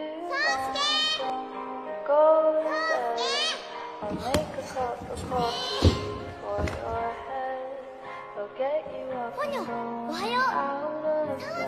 Go to bed. I'll make a cup of coffee for your head. I'll get you up and going out of